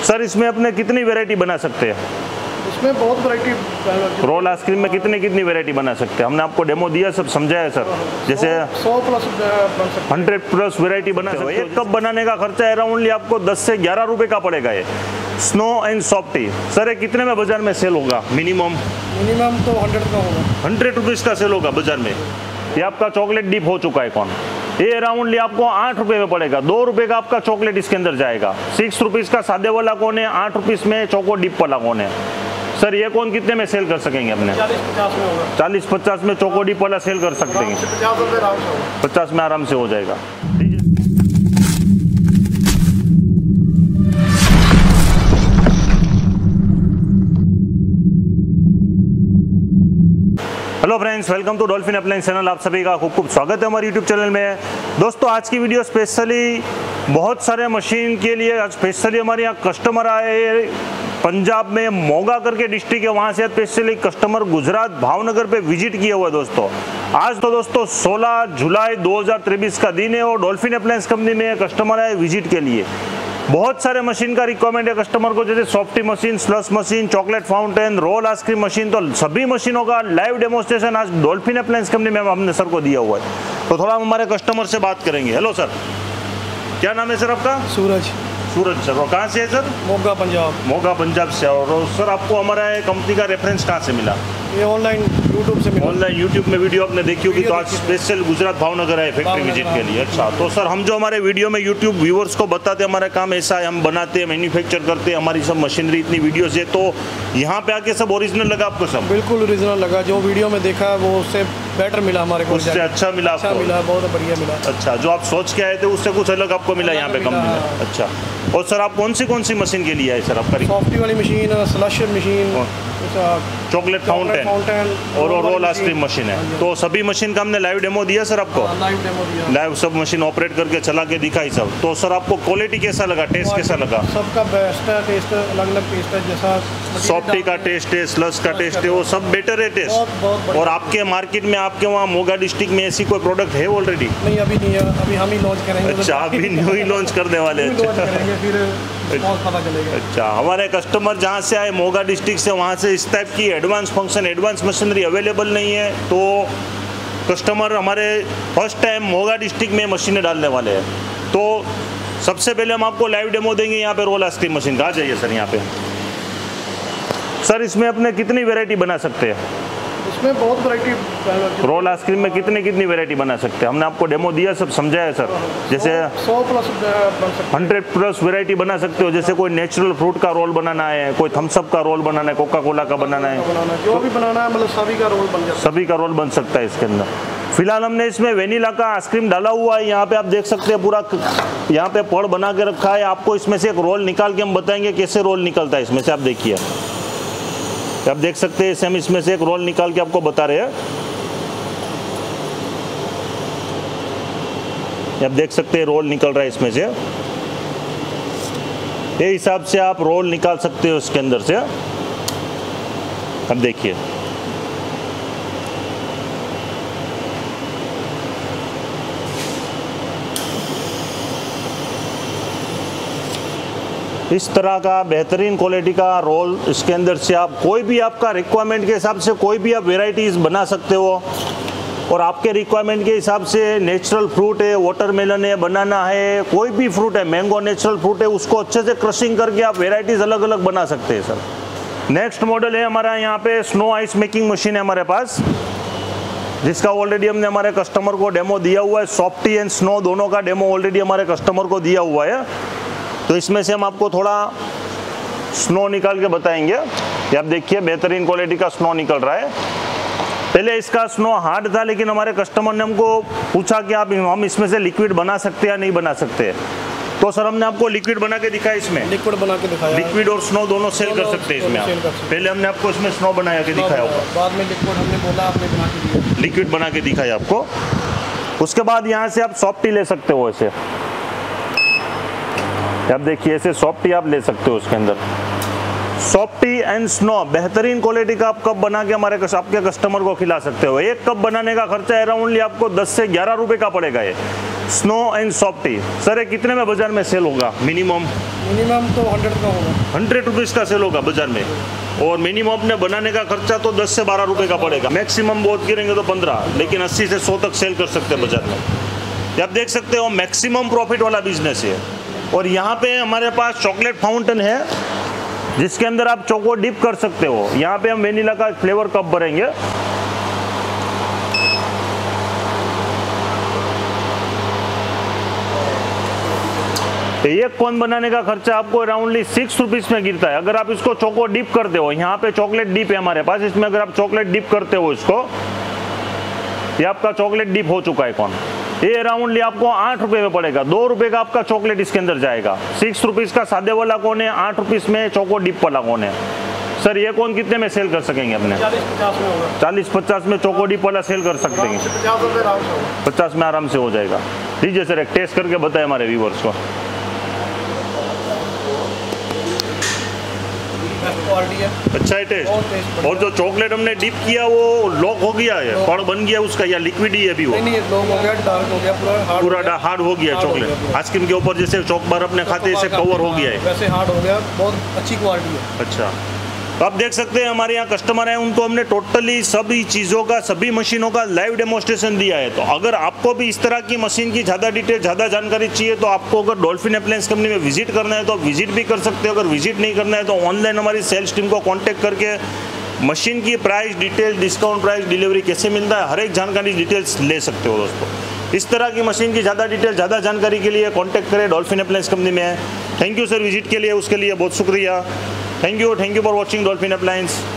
Sir इसमें अपने कितनी वैरायटी बना सकते हैं? इसमें बहुत वैरायटी। रोल आइसक्रीम में कितनी वैरायटी बना सकते हैं? हमने आपको डेमो दिया, सब समझाया सर। जैसे 100 प्लस बन सकते हैं, 100 प्लस वैरायटी बना सकते हैं। एक कप बनाने का खर्चा अराउंडली आपको 10 से 11 रुपए का पड़ेगा। ये स्नो एंड सॉफ्टी सर, ये कितने में बाजार में सेल होगा? मिनिमम तो 100 का होगा, 100 रुपीज़ का सेल होगा बाजार में। ये आपका चॉकलेट डिप हो चुका है कौन, ये अराउंडली आपको 8 रुपये में पड़ेगा। 2 रुपये का आपका चॉकलेट इसके अंदर जाएगा। 6 रुपीज़ का सादे वाला कौन है, 8 रुपीज़ में चोको डिप वाला कौन है। सर ये कौन कितने में सेल कर सकेंगे अपने? 40-50 में होगा। 40-50 में चोको डिप वाला सेल कर सकते हैं। 50 रुपये आराम से होगा, 50 में आराम से हो जाएगा। Hello friends, welcome to Dolphin appliance channel. आप सभी का खूब खूब स्वागत है हमारे यूट्यूब चैनल में। दोस्तों आज की वीडियो स्पेशली बहुत सारे मशीन के लिए, आज स्पेशली हमारे यहाँ कस्टमर आए पंजाब में मोगा करके डिस्ट्रिक्ट है, वहाँ से स्पेशली कस्टमर गुजरात भावनगर पे विजिट किया हुआ है। दोस्तों आज तो दोस्तों 16 जुलाई 2023 का दिन है और डॉल्फिन अप्लायंस कंपनी में कस्टमर आए विजिट के लिए। बहुत सारे मशीन का रिक्वायरमेंट है कस्टमर को, जैसे softy machine, slush machine, chocolate fountain, roll ice cream machine. तो सभी मशीनों का लाइव डेमोस्ट्रेशन आज डॉल्फिन अप्लायंस कंपनी में हमने सर को दिया हुआ है। तो थोड़ा हम हमारे कस्टमर से बात करेंगे। हेलो सर, क्या नाम है सर आपका? सूरज सर, और कहाँ से है सर? मोगा पंजाब। मोगा पंजाब से। और सर आपको हमारा कंपनी का रेफरेंस कहाँ से मिला? ये ऑनलाइन यूट्यूब से मिला। ऑनलाइन यूट्यूब में वीडियो आपने देखी होगी, तो आज स्पेशल गुजरात भावनगर है फैक्ट्री विजिट के लिए। अच्छा, तो सर हम जो हमारे वीडियो में यूट्यूब व्यूअर्स को बताते हैं हमारा काम ऐसा है, हम बनाते हैं, मैन्युफैक्चर करते हैं, हमारी सब मशीनरी इतनी वीडियोस है, तो यहाँ पे आके सब ओरिजिनल लगा आपको? सब बिल्कुल ओरिजिनल लगा, जो वीडियो में देखा है वो उससे बेटर मिला हमारे को, उससे अच्छा मिला अच्छा आपको? मिला, बहुत बढ़िया मिला। अच्छा, जो आप सोच के आए थे उससे कुछ अलग आपको मिला यहाँ पे कंपनी में? अच्छा, और सर आप कौन सी मशीन के लिए आए सर? आपका सॉफ्टी वाली machine, slush machine, chocolate fountain और रोल आइसक्रीम मशीन है। तो सभी मशीन का हमने लाइव डेमो दिया सर आपको? लाइव डेमो दिया, लाइव सब मशीन ऑपरेट करके चला के दिखाई सब। तो सर आपको क्वालिटी कैसा लगा, टेस्ट कैसा लगा? सबका बेस्ट है, टेस्ट अलग अलग टेस्ट है, जैसा सॉफ्टी का टेस्ट है, स्लश का टेस्ट है, वो सब बेटर है टेस्ट। बहुत और आपके मार्केट में, आपके वहाँ मोगा डिस्ट्रिक्ट में ऐसी कोई प्रोडक्ट है ऑलरेडी? नहीं, अभी नहीं है, अभी हम ही लॉन्च करेंगे। अच्छा, अभी न्यू ही लॉन्च करने वाले हैं? फिर पता चलेगा। अच्छा, हमारे कस्टमर जहाँ से आए मोगा डिस्ट्रिक्ट से, वहाँ से इस टाइप की advance function, advance machinery available नहीं है, तो कस्टमर हमारे फर्स्ट टाइम मोगा डिस्ट्रिक्ट में मशीनें डालने वाले हैं। तो सबसे पहले हम आपको लाइव डेमो देंगे यहाँ पे रोल आइसक्रीम मशीन का। आ जाइए सर यहाँ पे। सर इसमें अपने कितनी वैरायटी बना सकते हैं? इसमें बहुत वैरायटी। रोल आइसक्रीम में कितनी वैरायटी बना सकते हैं? हमने आपको डेमो दिया, सब समझाया सर। जैसे 100 प्लस बन सकते हैं, 100 प्लस वैरायटी बना सकते हो। जैसे कोई नेचुरल फ्रूट का रोल बनाना है, कोई थम्सअप का रोल बनाना है, कोका कोला का बनाना है, जो भी बनाना है, मतलब सभी का रोल बन जाता है। सभी का रोल बन सकता है इसके अंदर। फिलहाल हमने इसमें वेनिला का आइसक्रीम डाला हुआ है। यहाँ पे आप देख सकते हैं पूरा यहाँ पे पड़ बना के रखा है। आपको इसमें से एक रोल निकाल के हम बताएंगे कैसे रोल निकलता है इसमें से। आप देखिए, आप देख सकते हैं हम इसमें से एक रोल निकाल के आपको बता रहे हैं। आप देख सकते हैं रोल निकल रहा है इसमें से। ये हिसाब से आप रोल निकाल सकते हो इसके अंदर से। अब देखिए, इस तरह का बेहतरीन क्वालिटी का रोल इसके अंदर से आप कोई भी आपका रिक्वायरमेंट के हिसाब से कोई भी आप वेराइटीज़ बना सकते हो। और आपके रिक्वायरमेंट के हिसाब से नेचुरल फ्रूट है, वाटरमेलन है, बनाना है, कोई भी फ्रूट है, मैंगो नेचुरल फ्रूट है, उसको अच्छे से क्रशिंग करके आप वेराइटीज़ अलग अलग बना सकते हैं सर। नेक्स्ट मॉडल है हमारा यहाँ पे स्नो आइस मेकिंग मशीन है हमारे पास, जिसका ऑलरेडी हमने हमारे कस्टमर को डेमो दिया हुआ है। सॉफ्टी एंड स्नो दोनों का डेमो ऑलरेडी हमारे कस्टमर को दिया हुआ है। तो इसमें से हम आपको थोड़ा स्नो निकाल के बताएंगे। ये आप देखिए, बेहतरीन क्वालिटी का स्नो निकल रहा है। पहले इसका स्नो हार्ड था, लेकिन हमारे कस्टमर ने हमको पूछा कि आप हम इसमें से लिक्विड बना सकते हैं या नहीं बना सकते। तो सर हमने आपको लिक्विड बना के दिखाया, इसमें लिक्विड बना के दिखाया। लिक्विड और स्नो दोनों सेल कर सकते हैं इसमें आप। पहले हमने आपको इसमें स्नो बना के दिखाया होगा, बाद में लिक्विड हमने बोला, आपने बना के दिया, लिक्विड बना के दिखाया आपको। उसके बाद यहाँ से आप सॉफ्टी ले सकते हो। ऐसे आप देखिए, ऐसे सॉफ्टी आप ले सकते हो उसके अंदर। सॉफ्टी एंड स्नो बेहतरीन क्वालिटी का आप कप बना के आपके कस्टमर को खिला सकते हो। एक कप बनाने का खर्चा अराउंडली आपको 10 से 11 रुपए का पड़ेगा। ये स्नो एंड सॉफ्टी। सर ये कितने में बाजार में सेल होगा मिनिमम? मिनिमम तो 100 का होगा। 100 रुपीज़ का सेल होगा बाजार में, और मिनिमम ने बनाने का खर्चा तो 10 से 12 रुपए का पड़ेगा। मैक्सिमम बहुत गिरेंगे तो 15, लेकिन 80 से 100 तक सेल कर सकते हैं बाजार में। ये आप देख सकते हो मैक्सिमम प्रॉफिट वाला बिजनेस है। और यहाँ पे हमारे पास चॉकलेट फाउंटेन है जिसके अंदर आप चोको डिप कर सकते हो। यहाँ पे हम वेनिला का फ्लेवर कप भरेंगे। एक कोन बनाने का खर्चा आपको अराउंडली 6 रुपीज़ में गिरता है। अगर आप इसको चोको डिप करते हो, यहाँ पे चॉकलेट डिप है हमारे पास, इसमें अगर आप चॉकलेट डिप करते हो इसको, ये आपका चॉकलेट डिप हो चुका है कोन। ये अराउंडली आपको 8 रुपये में पड़ेगा। 2 रुपये का आपका चॉकलेट इसके अंदर जाएगा। 6 रुपीज़ का सादे वाला कोन है, 8 रुपीज़ में चोको डिप वाला कोन है। सर ये कोन कितने में सेल कर सकेंगे अपने? 40-50 में होगा। 40-50 में चोको डिप वाला सेल कर सकते हैं। 50 में आराम से हो जाएगा। लीजिए सर एक टेस्ट करके बताए हमारे व्यूवर्स को। अच्छा है टेस्ट। और जो चॉकलेट हमने डिप किया वो लॉक हो गया है, पड़ बन गया उसका, या लिक्विड ही है अभी वो? नहीं, लॉक हो गया, डार्क हो गया, पूरा हार्ड हो गया चॉकलेट। आइसक्रीम के ऊपर जैसे चॉक बार अपने खाते से कवर हो गया है, वैसे हार्ड हो गया। बहुत अच्छी क्वालिटी है। अच्छा, तो आप देख सकते हैं हमारे यहाँ कस्टमर हैं, उनको हमने टोटली सभी चीज़ों का, सभी मशीनों का लाइव डेमोन्स्ट्रेशन दिया है। तो अगर आपको भी इस तरह की मशीन की ज़्यादा डिटेल, ज़्यादा जानकारी चाहिए तो आपको अगर डॉल्फिन अप्लायंस कंपनी में विजिट करना है तो विजिट भी कर सकते हो। अगर विजिट नहीं करना है तो ऑनलाइन हमारी सेल्स टीम को कॉन्टैक्ट करके मशीन की price detail, discount price, delivery कैसे मिलता है, हर एक जानकारी डिटेल्स ले सकते हो दोस्तों। इस तरह की मशीन की ज़्यादा डिटेल, ज़्यादा जानकारी के लिए कॉन्टैक्ट करें डॉल्फिन अप्लायंस कंपनी में। थैंक यू सर विजिट के लिए, उसके लिए बहुत शुक्रिया। Thank you for watching Dolphin appliance.